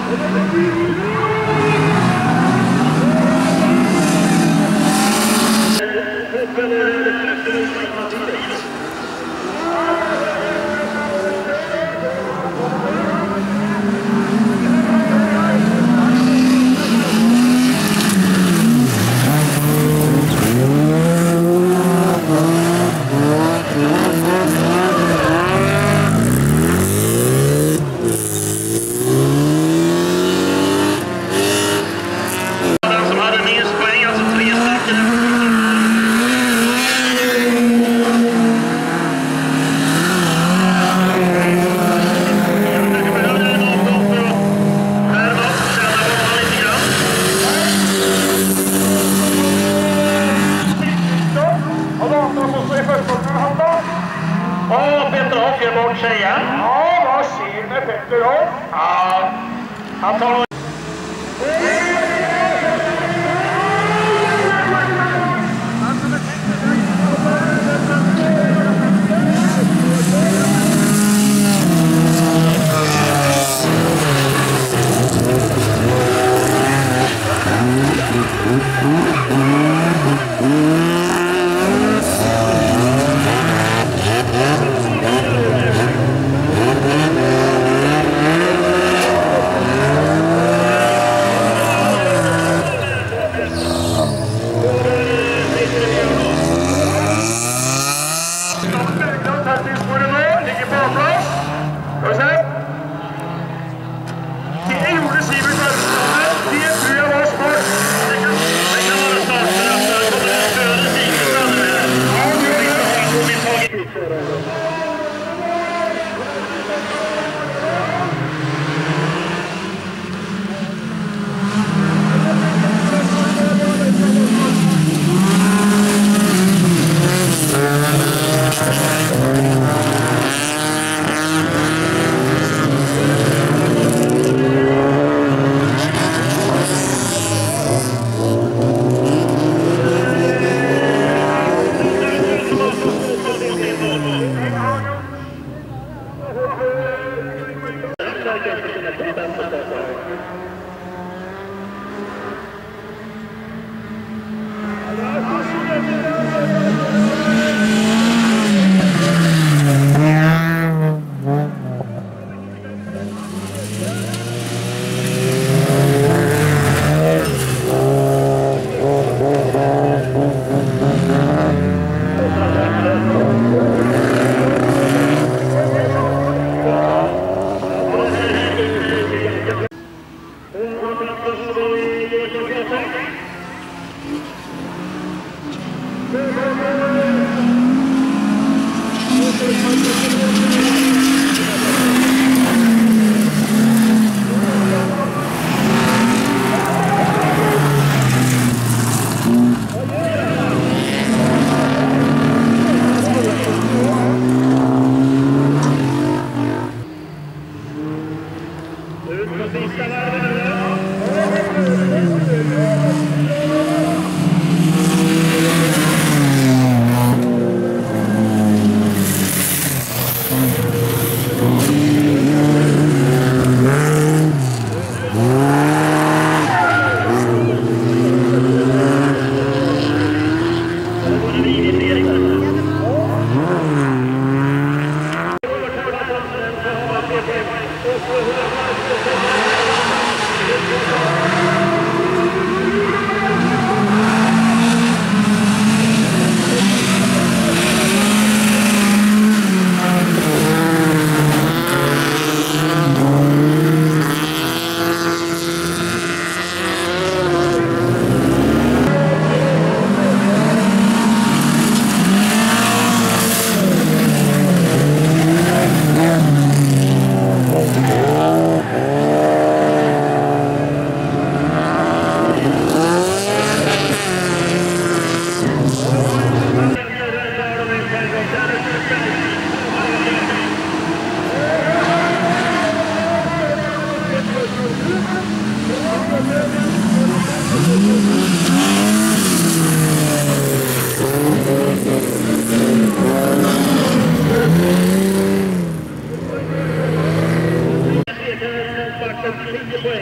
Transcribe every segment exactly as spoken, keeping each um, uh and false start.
tio poäng.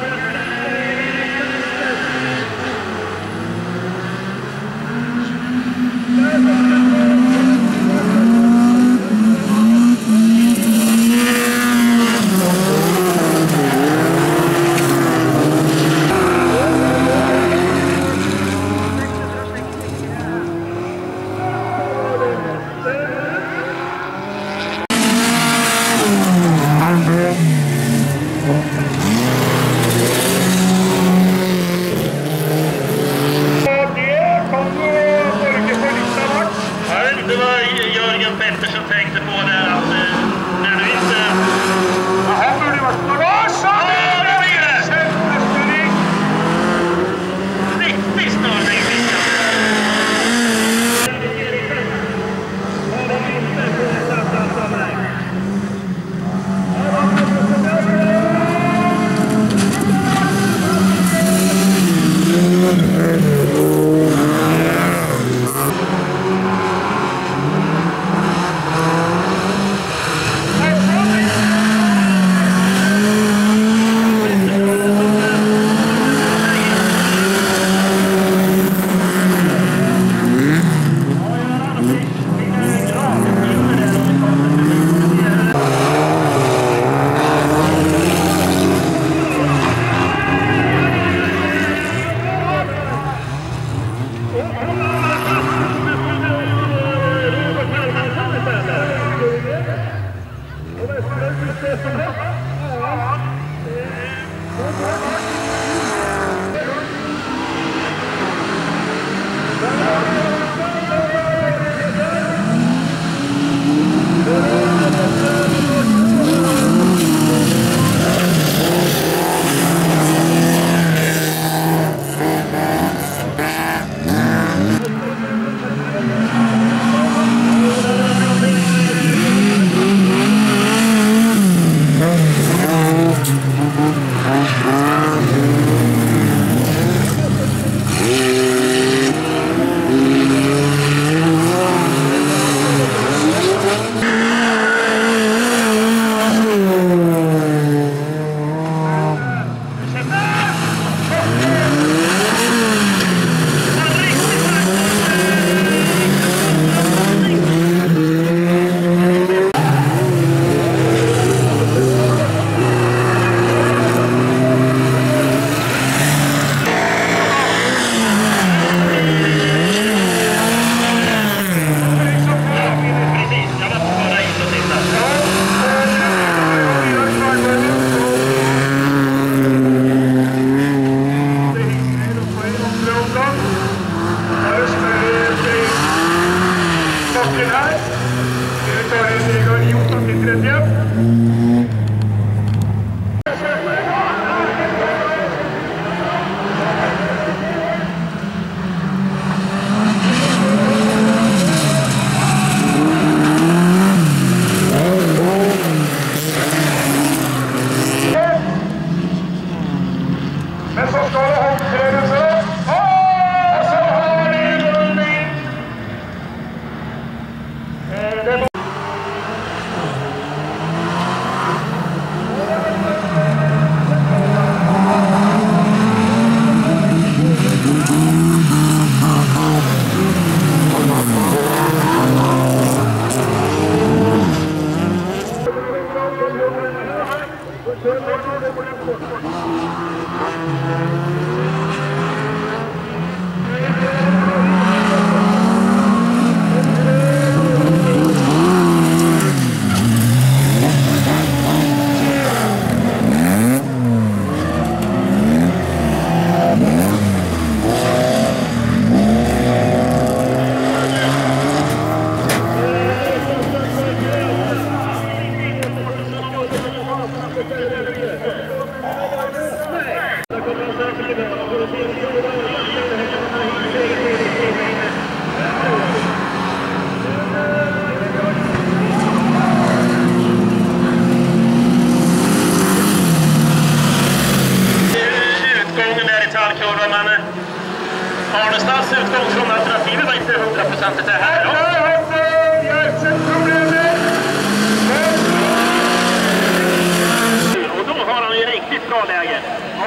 Arnestads utgång från alternativet var inte hundra procent det här. Ja. Och då har han ju riktigt bra läge. Ja,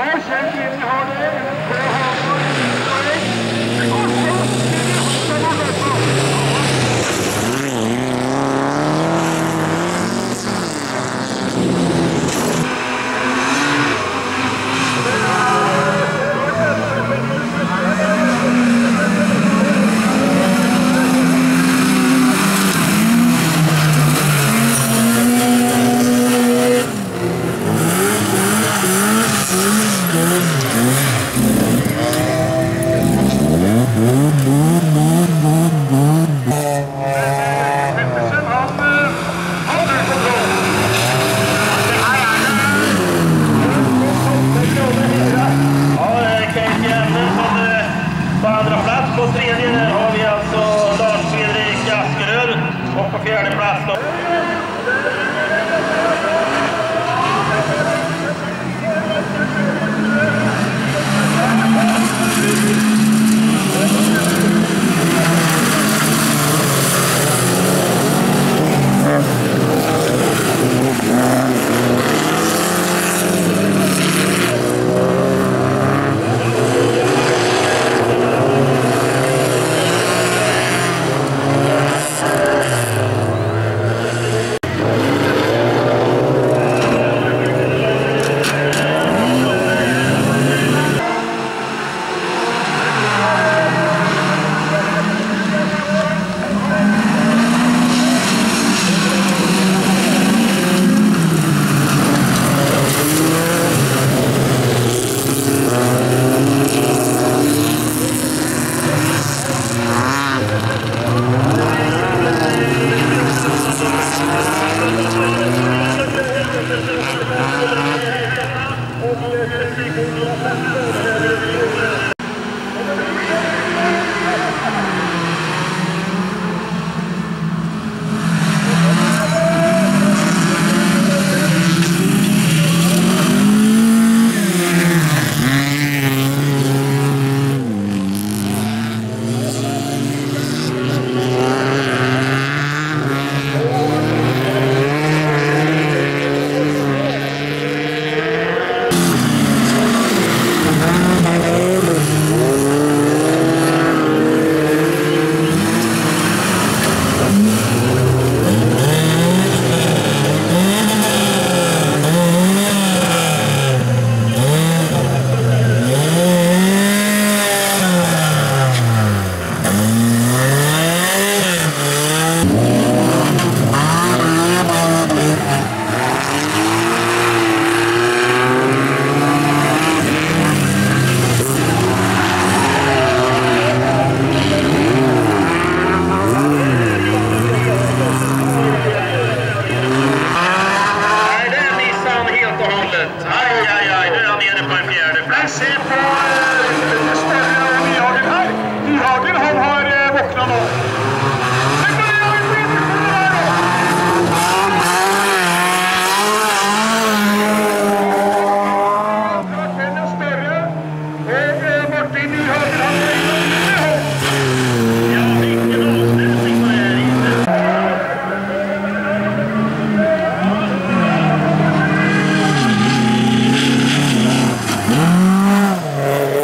Yeah.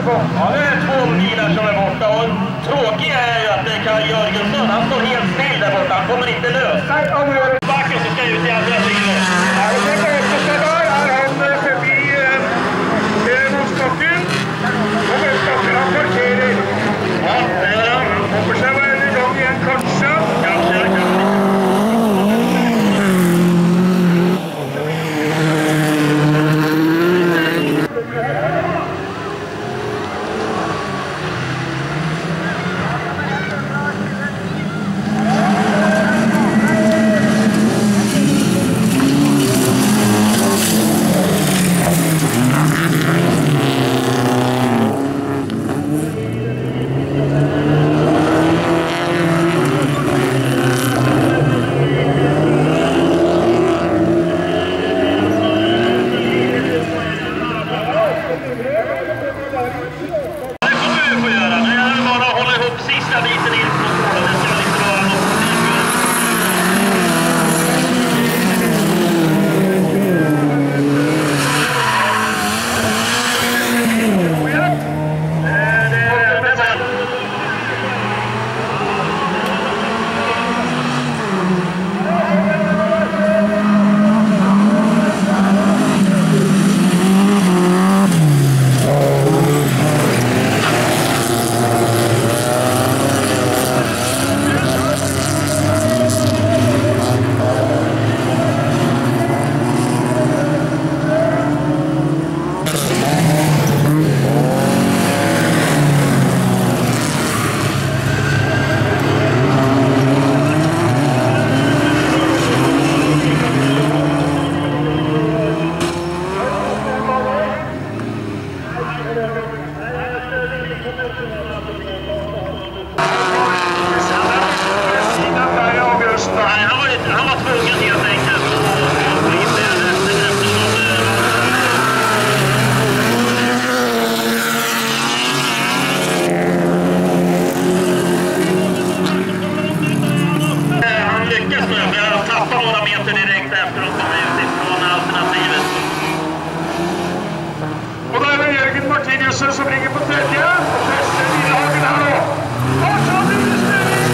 Ja, det är två bilar som är borta och tråkiga är ju att det är Kaj Jörgensson. Han står helt still där borta. Han kommer inte lös. Nej, om du gör backen så ska jag ut i andra sidan. Ja, och sen på efterståndar är han förbi eh, motståndet. Och motståndet han parkerar. Ja, det gör han. Hoppas jag var igång igen kanske. Kanske, kanske. Som ligger på tredje, og første bilagen her nå. Og så blir det styring!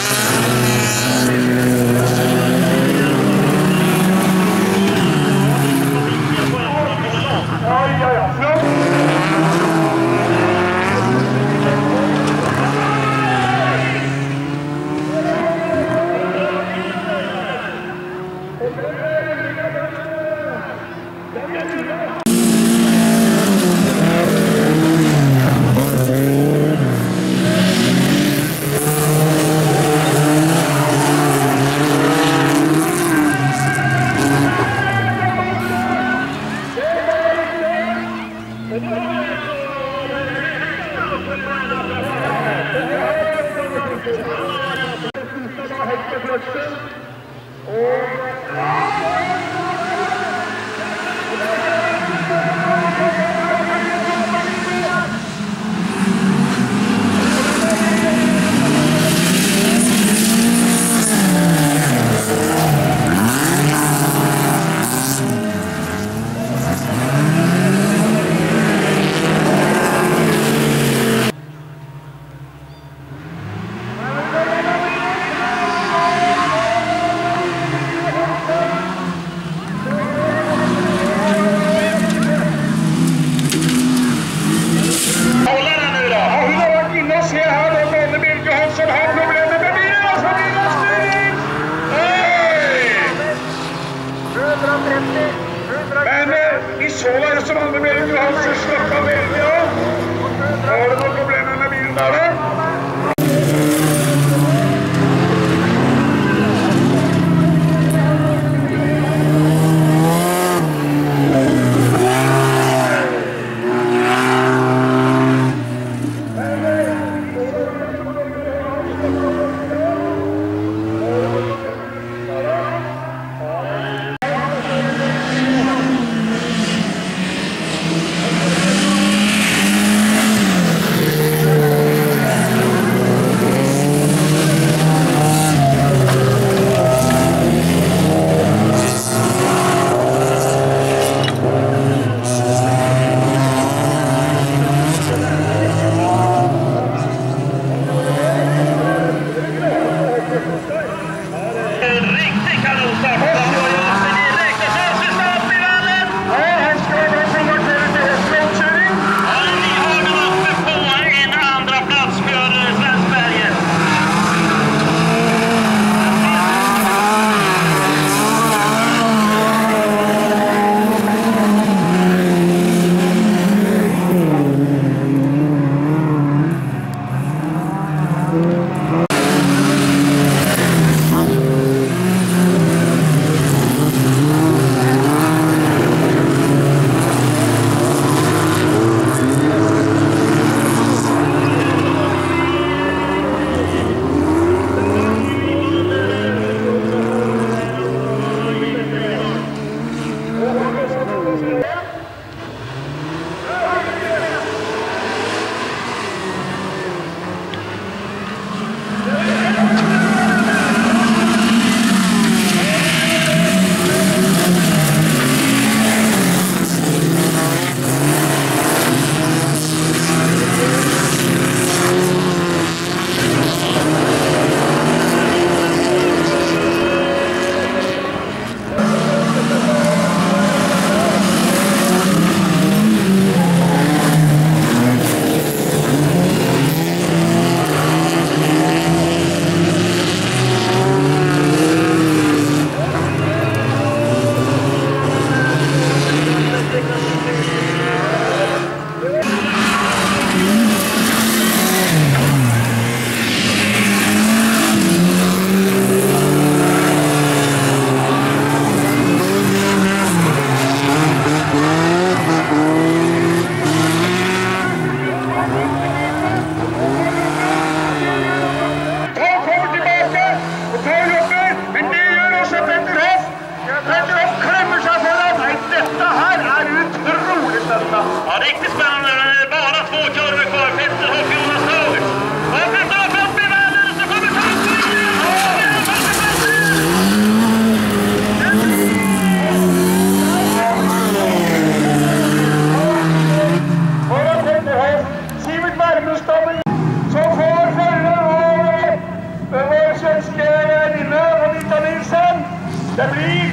Ja, ja, ja, flott! Men vi så hva som andre bilen du har, så slapp av veldig av. Har du noen problemer med bilen der da? Det blir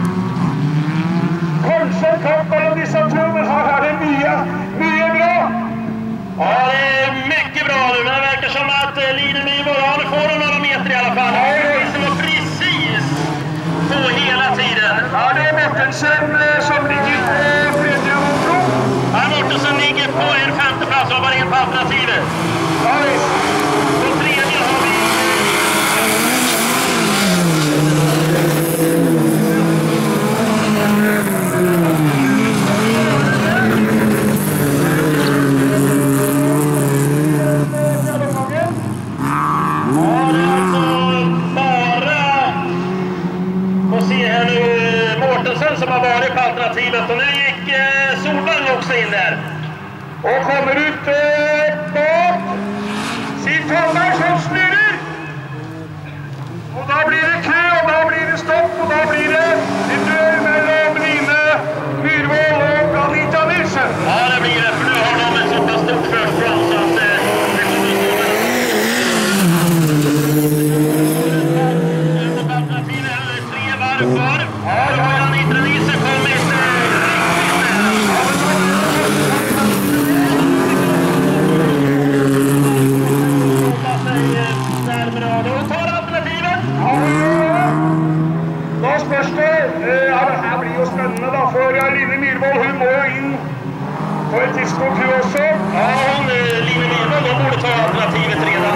kanskje en kamp mellom disse to, men her er det mye, mye bra. Ja, det är mycket bra nu, men det verkar som att Line Myhrvold, ja, nu får hon några meter i alla fall. Ja, det var precis på hela tiden. Ja, det är Mortensen som ligger på tredje motor. Ja, Mortensen ligger på en femte plats och var in på alternativet. Ja, visst. På tredje har vi... som har varit på alternativet och nu gick eh, Solvang också in där och kommer ut eh, bak sin Tolberg som snurrer och då blir det kö och då blir det stopp och då blir det en dör mellan Line Myhrvold och Anita Nilsen. Ja, det blir det, för nu har de ett så pass stort försprång så att eh, det kommer att stå med alternativet är tre varv kvar. Ja, då har Anita Nilsen kommit riktigt nära. Då tar alternativet. Ja, da spørs det. Ja, det her blir jo spennende da, for Line Myhrvold, hun må jo inn på et tidspunkt hun også. Ja, hun, Line Myhrvold, hun burde ta alternativet redan.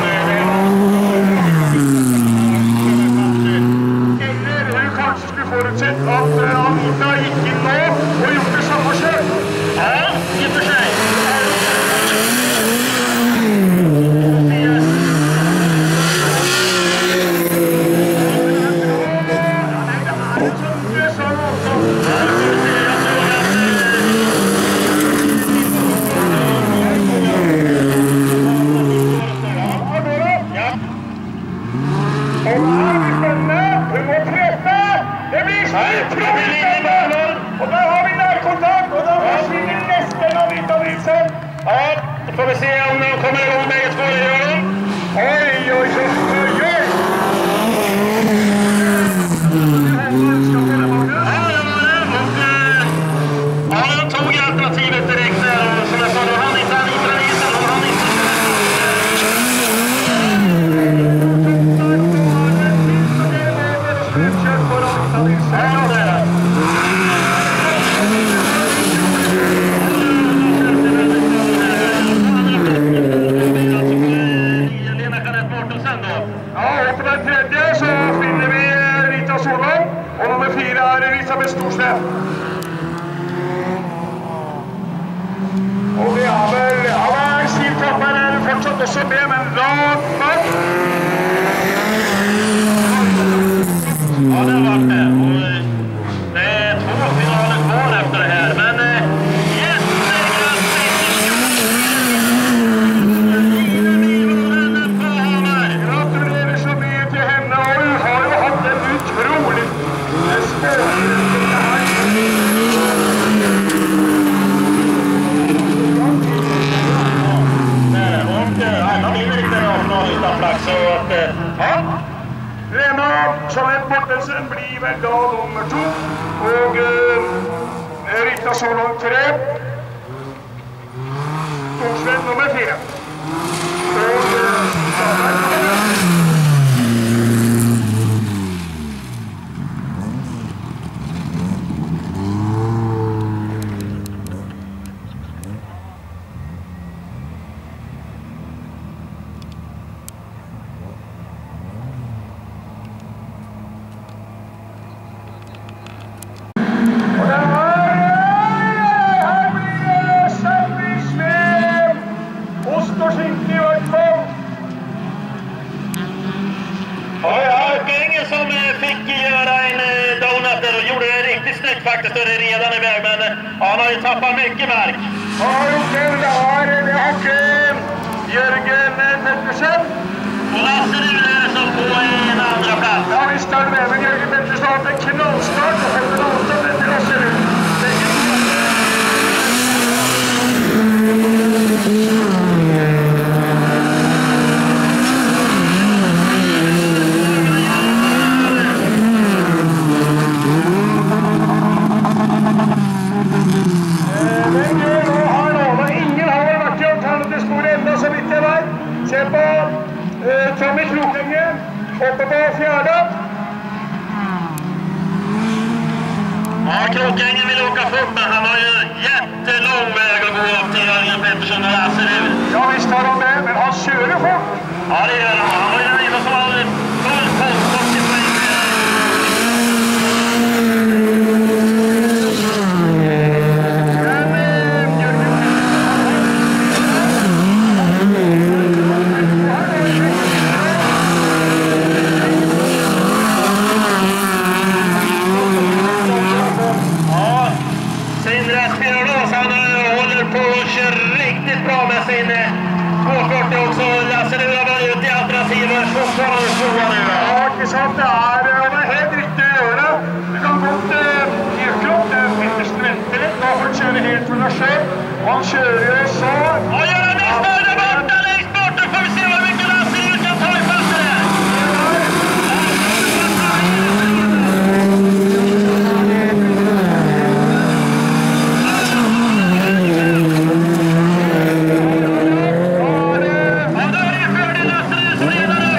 Eller hun kanskje skulle forutsett at Anita gikk inn nå og gjort det samme selv. Ja, i og for seg. Och där har vi närkontakt och då försvinner nästan Anita Nilsen. Ja, då får vi se om de kommer igång bägge två i öron. Oj, oj, oj, oj, oj. Ja, det var det. Och, ja, de tog alternativet direkt där. Och som jag sa, då hann inte Anita Nilsen. Då hann inte... Ja, det är det. Och nummer fyra är Elisabeth Storsnäpp. Och det har väl, ja, Sivtoppen är fortsatt också med, men rakt bak. Ja, det har varit det. Och det är två finaler kvar efter det här, men gratulerar så mycket till henne, och du har ju haft en otroligt Rena som ett Mortensen blir väl då nummer to och eh, Rita så långt tre Storsvett nummer fem och faktiskt är det redan iväg, men han har ju tappat mycket mark. Ja, det har det och Jörgen Pettersson. Och Lasse Rune som på en andra plats. Ja, visst har det, men Jörgen Pettersson har en knallstart och fått en avstånd till Lasse Rune. Se på uh, Tommy Krokengen, oppe på fjärde. Ja, Krokengen vill åka fort, men han har ju jättelång väg att gå upp till Jörgen Pettersson och läser ut. Ja, visst har de det, men han kör ju fort. Ja, det gör han. Han var ju den ena som hade full post till poäng. Han kör ju så. Ja, gör det nästa där borta längst bort. Då får vi se vad mycket Lasse du kan ta i passet där. Ja, då är det ju fördel Lasse du som ledare.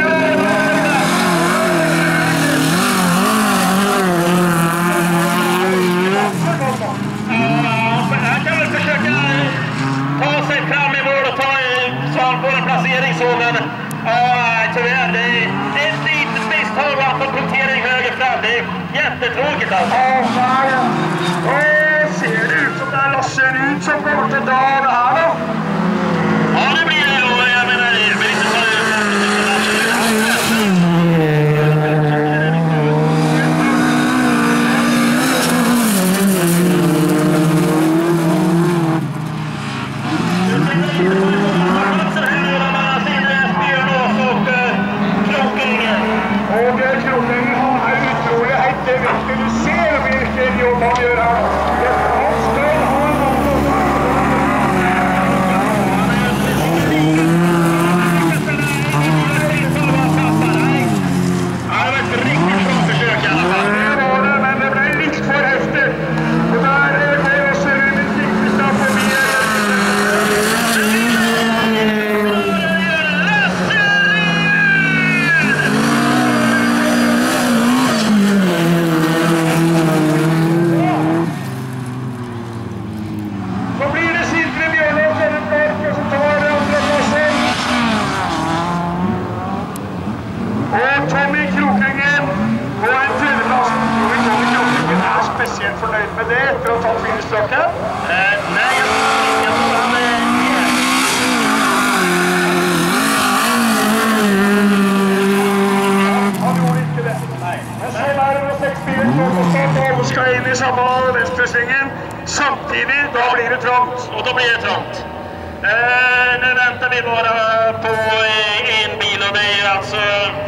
Placeringszågen. Ja, tyvärr. Det är, det är ett litet misstag att få punktering höger fram. Det är jättetråkigt alltså. Ja, det ser ut som det här ser ut som kommer till dag det här då. Ja, det blir det då. Jag menar, det blir inte så... Samtidigt, då blir det trångt. Och då blir det trångt. Eh, nu väntar vi bara på en bil och det är alltså...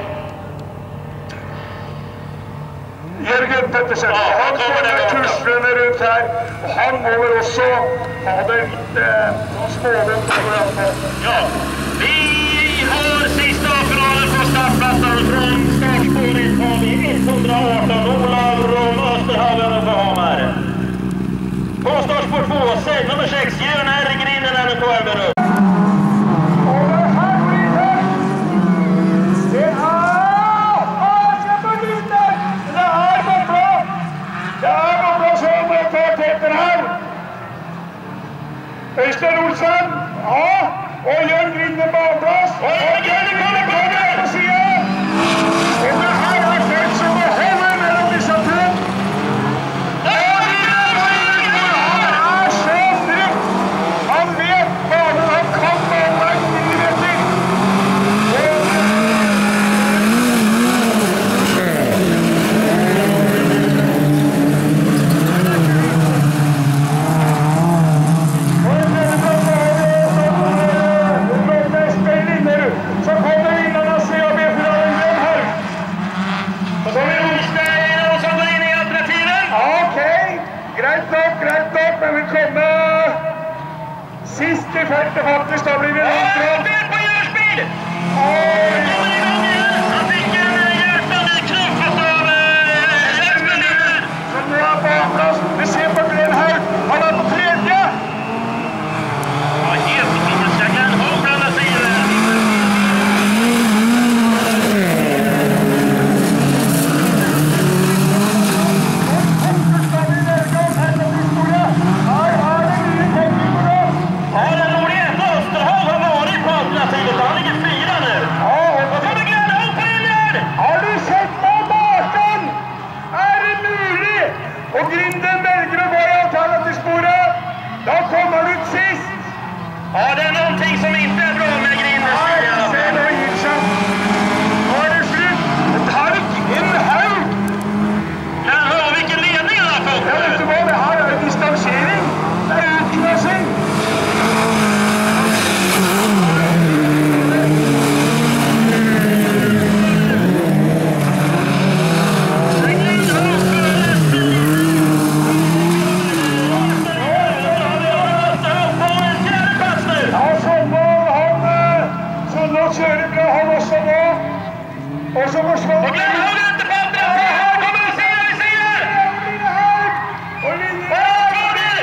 Jörgen Pettersson. Ja, han kommer tursrunner runt här. Och han kommer också ha det lite spåren på. Ja, vi har sista finalen på startplatsen från startspåret har vi etthundraarton Olav Rom Österhagen för Hamar. På startspår två, sex, nummer sex, Jörn R. Grinden är nu på Elberud. Øystein Olsen, ja, og Jørn Grinden på avplass. Og Jørn Grinden kommer på det på siden. Og det her er folk som må holde mellom disse to. Og han er så dritt. Han vet bare han kan måle en millimeter. Och så går Svån. Och glöm höger inte på andra. Här kommer vi se, vi ser. Och linjen. Åh, Tåger!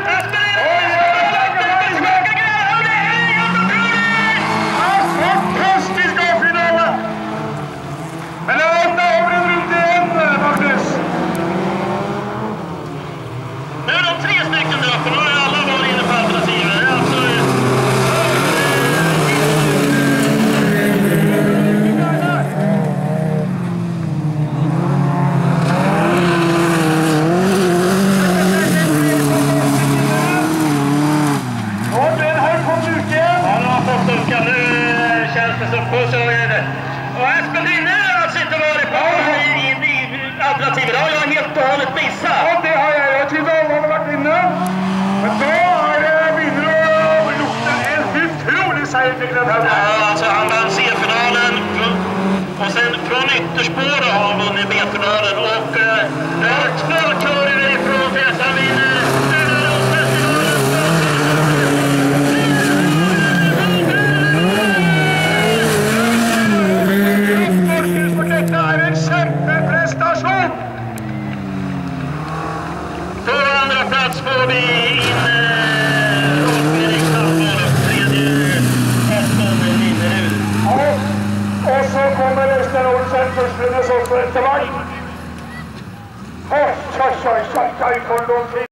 Fantastisk A-finalen! Men det var åtta år runt igen, Magnus. Nu är de tre stycken där uppe. Nu har alla varit inne på alternativet. Det är alltså... Och Espen har alltså inte varit på i, i, i alternativet. Det har jag helt och hållet missat. Ja, det har jag. Jag tyckte alla har varit inne. Men då har jag vinner och lukta en otrolig seger. Ja, alltså han vann C-finalen och sen från ytterspår har han vunnit B-finalen. Och eh, två kurvor ifrån tills han vinner. Plats får vi in Rolf Eriksson på tredje hästen Linnerud. Och så kommer Östen Olsen först med så för ett vagn. Oj, oj, oj, oj, oj, oj,